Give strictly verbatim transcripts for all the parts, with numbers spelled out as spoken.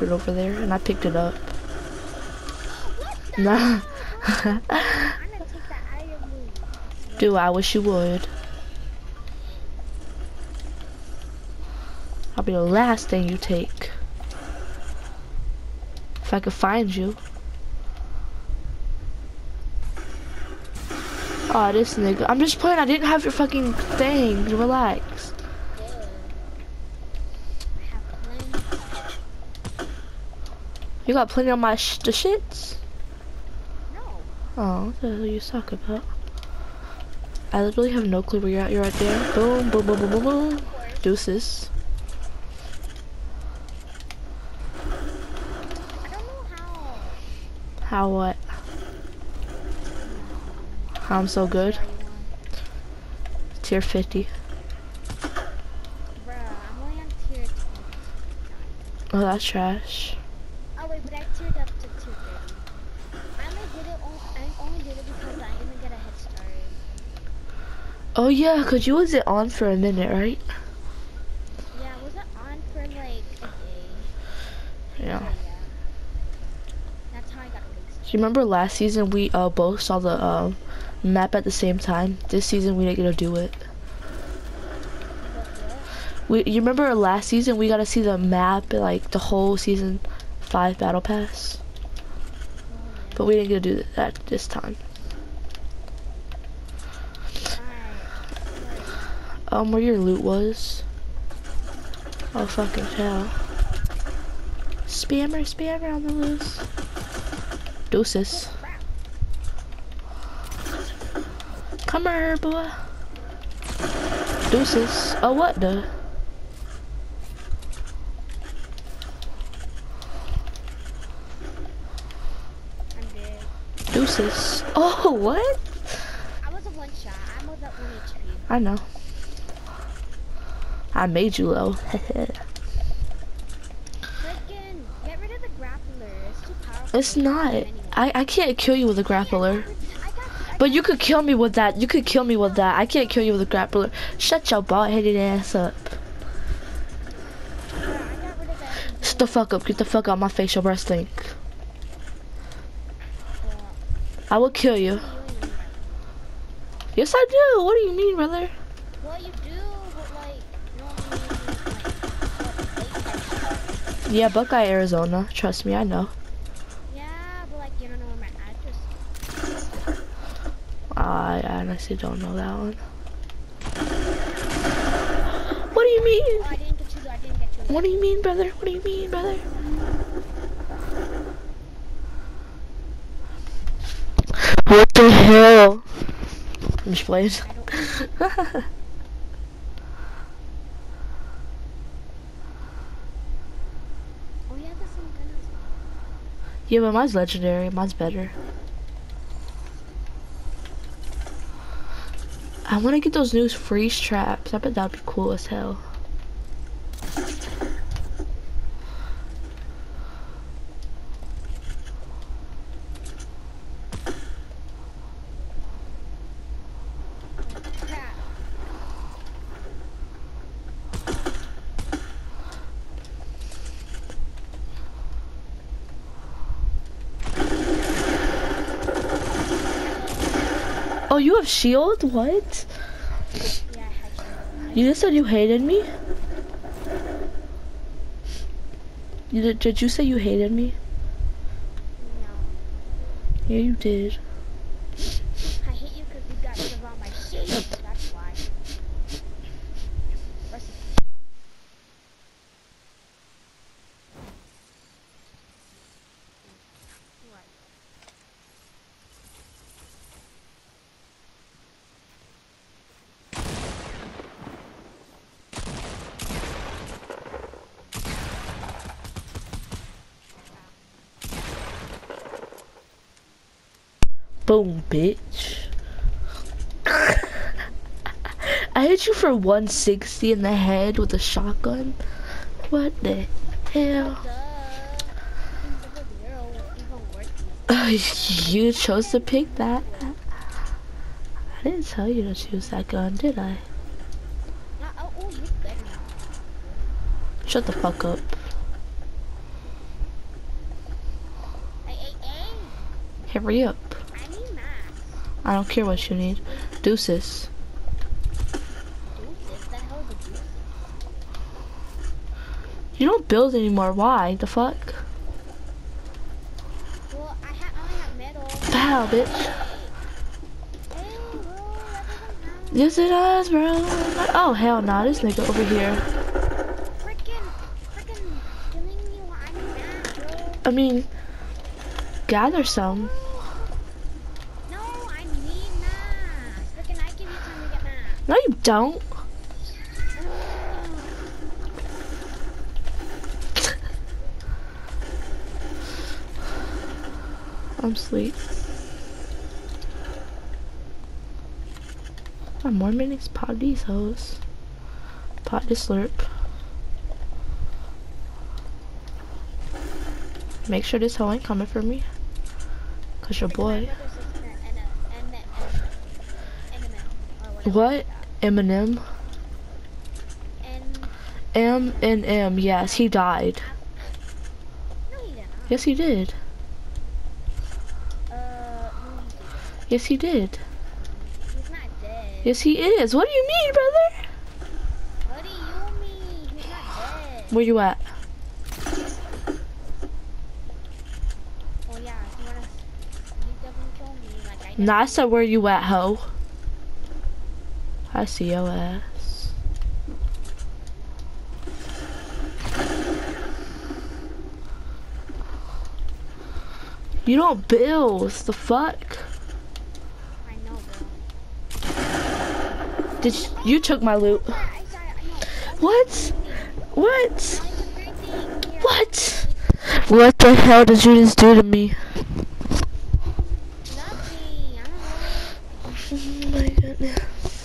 it over there, and I picked it up. What the Nah. hell? I'm gonna take that out of your loot. Dude, I wish you would. I'll be the last thing you take. If I could find you. Aw, oh, this nigga. I'm just playing. I didn't have your fucking thing. Relax. Good. I have plenty. You got plenty on my sh the shits? No. Oh, what the hell are you talking about? I literally have no clue where you're at. You're right there. Boom, boom, boom, boom, boom, boom. Deuces. I don't know how. How what? How I'm so good? Tier fifty. Bruh, I'm only on tier twenty. Oh, that's trash. Oh wait, but I tiered up to tier thirty. I only did it. I only did it because I didn't get a head start. Oh yeah, cause you wasn't on for a minute, right? Yeah, I wasn't on for like a day. Yeah. So, yeah. That's how I got released. Do you remember last season we uh both saw the uh, map at the same time? This season we didn't get to do it. What, what? We you remember last season we got to see the map like the whole season five battle pass, Oh, yeah. but we didn't get to do that this time. Alright. Um, where your loot was? Oh fucking hell! Spammer, spammer on the loose. Deuces. Come here, boy. Deuces. Oh, what the? I'm dead. Deuces. Oh, what? I was a one shot. I was at one H P. I know. I made you low. Freaking get rid of the grappler. It's too powerful. It's not. Anyway. I, I can't kill you with a grappler. I got, I But you could kill me with that. You could kill me with that. I can't kill you with a grappler. Shut your bald-headed ass up. got rid of that. Shut the fuck up. Get the fuck out my face. Your breath stink. I will kill you. Yes, I do. What do you mean, brother? Well, you do, but like, you don't mean like. Yeah, Buckeye, Arizona. Trust me, I know. Yeah, but like, you don't know where my address is. I honestly don't know that one. What do you mean? Oh, I didn't get you. I didn't get you. What do you mean, brother? What do you mean, brother? What the hell? I'm just playing. Oh, yeah, that's some kind of. Yeah, but mine's legendary. Mine's better. I want to get those new freeze traps. I bet that'd be cool as hell. Crap. Oh, you have shield? What? Yeah, I had you. You just said you hated me? You did, did you say you hated me? No. Yeah, you did. I hate you because you got rid of all my shit. That's why. Rest in peace. What? Boom, bitch. I hit you for one sixty in the head with a shotgun. What the hell? You chose to pick that. I didn't tell you to choose that gun, did I? Shut the fuck up. Hurry up. I need max. I don't care what you need. Deuces. Deuces? The hell is a deuces? You don't build anymore. Why? The fuck? Well, I, ha I only have metal. Pow, bitch. Hey, bro, that doesn't count. Yes, it does, bro. Oh, hell nah. This nigga over here. Frickin', frickin' killing me while I need max, bro. I mean, gather some. No, I need max. Frickin', I give you time to get max. No, you don't. I'm asleep. I'm more minis. Pot these hoes. Pot this slurp. Make sure this hoe ain't coming for me. Cause your boy. What? Eminem? M and M. Yes, he died. No, he didn't. Yes, he did. Uh, no, he didn't. Yes, he did. He's not dead. Yes, he is. What do you mean, brother? What do you mean? He's not dead. Where you at? Oh yeah, if you wanna sneak up and kill me, like I did. Nah, I said where you at, ho. I see your ass. You don't build. The fuck? I know, bro. Did you, you took my loot? I, I, I know. What? What? I took everything. Here. What? What the hell did you just do to me? Nothing. I don't know. Oh my goodness.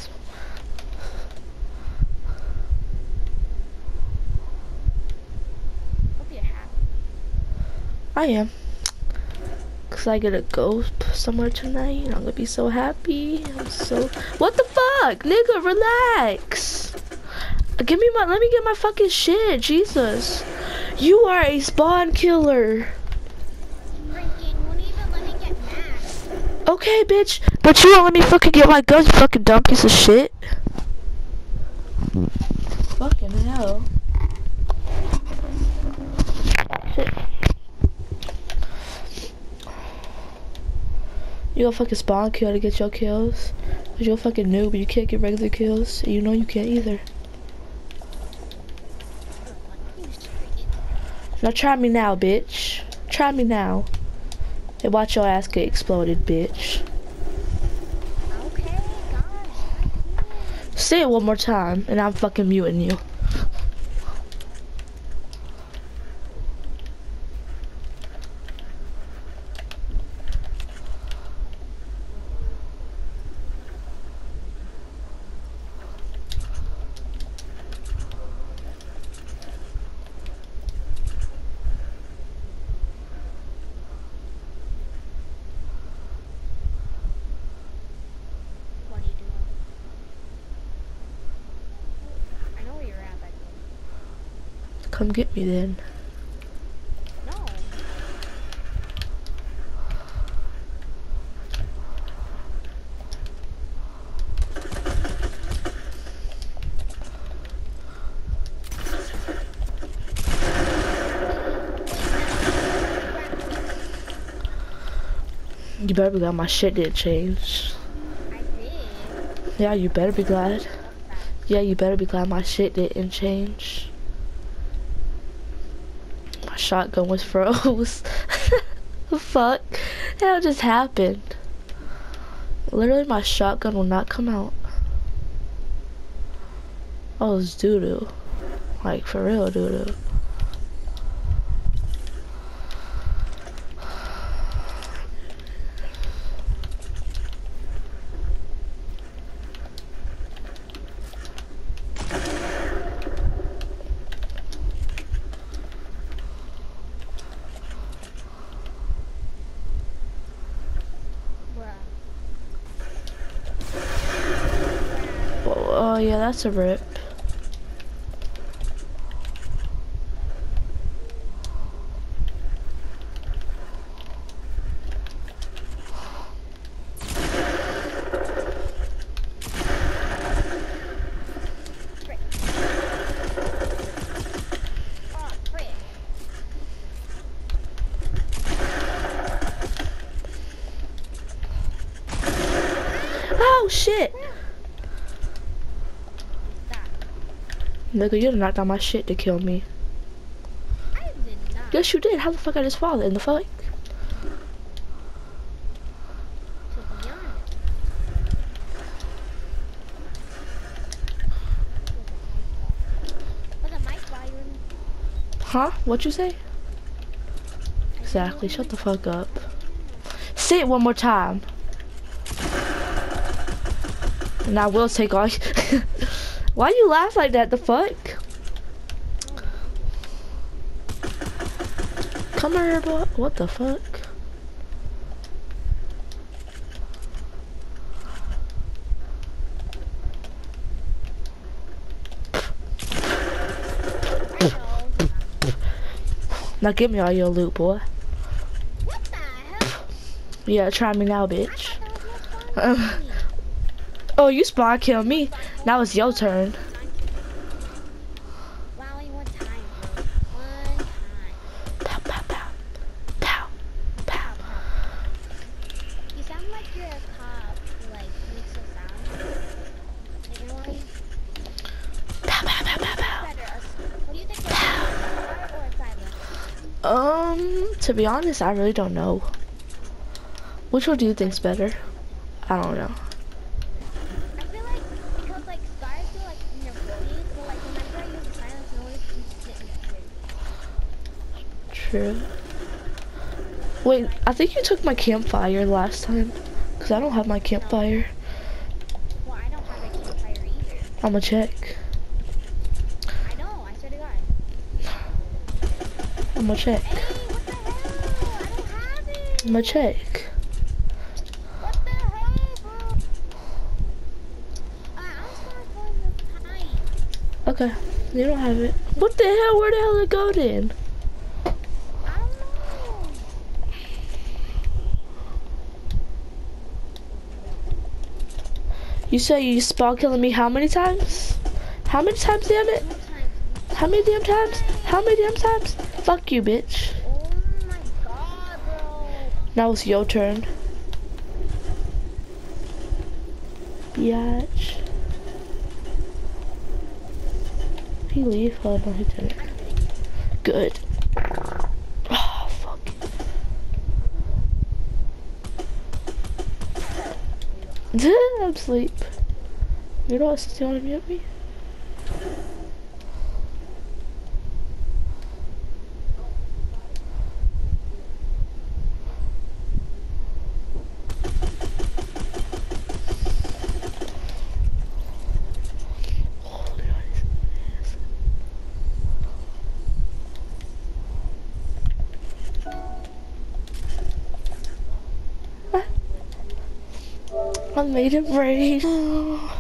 Hope you're happy. I am. Cause I get to go somewhere tonight. I'm gonna be so happy. I'm so. What the fuck, nigga? Relax. Give me my. Let me get my fucking shit. Jesus. You are a spawn killer. Freaking, won't even let me get max. Okay, bitch. But you won't let me fucking get my guns, you fucking dumb piece of shit. Fucking hell. Shit. You go fucking spawn kill to get your kills. Cause you're a fucking noob, but you can't get regular kills. You know you can't either. Now try me now, bitch. Try me now. And watch your ass get exploded, bitch. Okay, gosh. Say it one more time, and I'm fucking muting you. What are you doing? I know where you're at, but Come get me then. no. You better be glad my shit didn't change. I did. Yeah, you better be glad. What's that? Yeah, you better be glad my shit didn't change. My shotgun was froze. The fuck? That just happened. Literally, my shotgun will not come out. Oh, it's doo-doo. Like, for real doo-doo. Oh, yeah, that's a rip. shit. Stop. Nigga, you knocked out my shit to kill me. I did not. Yes, you did. How the fuck I just fall in the fuck? To be honest. Was a mic volume? Huh? What you say? Exactly. Shut the fuck up. Say it one more time. And I will take all. Why you laugh like that? The fuck? Come here, boy. What the fuck? Now give me all your loot, boy. What the hell? Yeah, try me now, bitch. I thought that was more fun. Oh, you spawn killed me. Now it's your turn. Wow, only one time, bro. One time. Pow, pow, pow. Pow, pow. Pow, pow. You sound like you're a cop who, like, makes a sound. Like, you know what? Pow, pow, pow, pow, pow. Better, a, what do you think? Better, a star or a silent? Um, to be honest, I really don't know. Which one do you think's better? I don't know. I feel like, because, like, stars feel like in your forties, but, like, whenever I use a silence noise, you sit in the True. Wait, I think you took my campfire last time. Because I don't have my campfire. Well, I don't have a campfire either. I'ma check. I know, I swear to God. I'ma check. Hey, what the hell? I don't have it. I'ma check. What the hell, bro? Alright, I'm just gonna go in the tight. Okay, you don't have it. What the hell? Where the hell did it go then? I don't know. You say you spawn killing me how many times? How many times, damn it? More times. How many damn times? How many damn times? Fuck you, bitch. Oh my God, bro. Now it's your turn. Biatch. Did he leave? Oh no, he didn't. Good. Oh, fuck. I'm asleep. You know what's still on mute me? I made it brave.